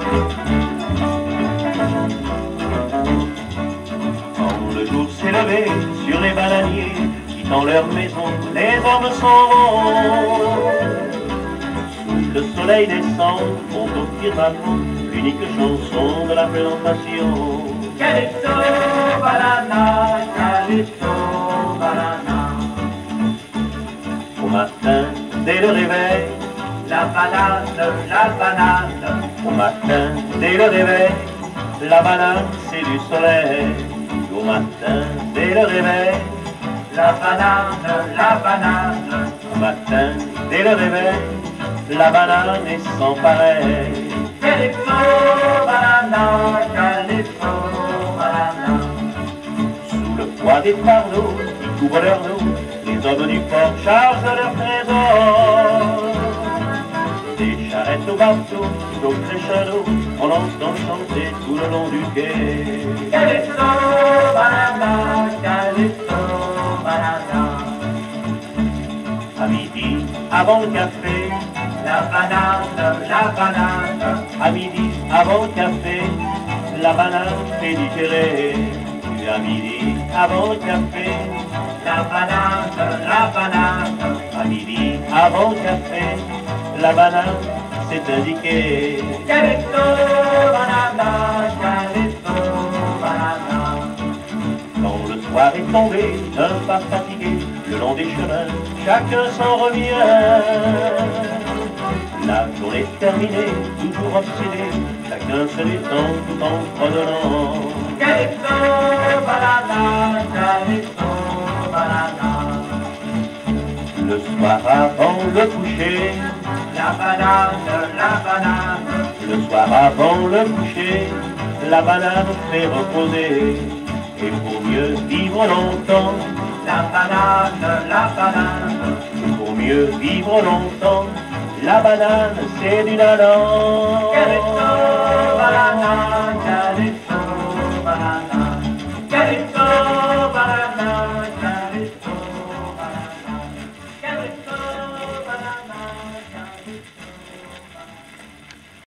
Quand le jour s'est levé sur les bananiers, quittant leur maison, les hommes s'en vont. Sous le soleil descend, monte au firmament, l'unique chanson de la plantation. Calypso, banana, calypso, banana. Au matin, dès le réveil, la banane, la banane. au matin, dès le réveil, la banane c'est du soleil. Au matin, dès le réveil, la banane, la banane. au matin, dès le réveil, la banane est sans pareil. Calypso, banana, calypso, banana. Sous le poids des fardeaux qui couvrent leur dos, les hommes du port chargent leurs trésors. Des charrettes au bateau, au crescendo, on entend chanter tout le long du quai. Calypso, banana, calypso, banana. À midi, avant le café, La banane, la banane. à midi, avant le café, la banane fait digérer. Puis à midi, avant le café, La banane, la banane. à midi, avant le café, la banane c'est indiqué. Calypso, banana, calypso, banana. Quand le soir est tombé, d'un pas fatigué, le long des chemins, chacun s'en revient. La journée terminée, toujours obsédé, chacun se détend tout en fredonnant. Calypso, banana, calypso, banana. Le soir avant le coucher, La banane, la banane. le soir avant le coucher, la banane fait reposer. Et pour mieux vivre longtemps, La banane, la banane. pour mieux vivre longtemps, la banane c'est du nanan. Calypso, banana,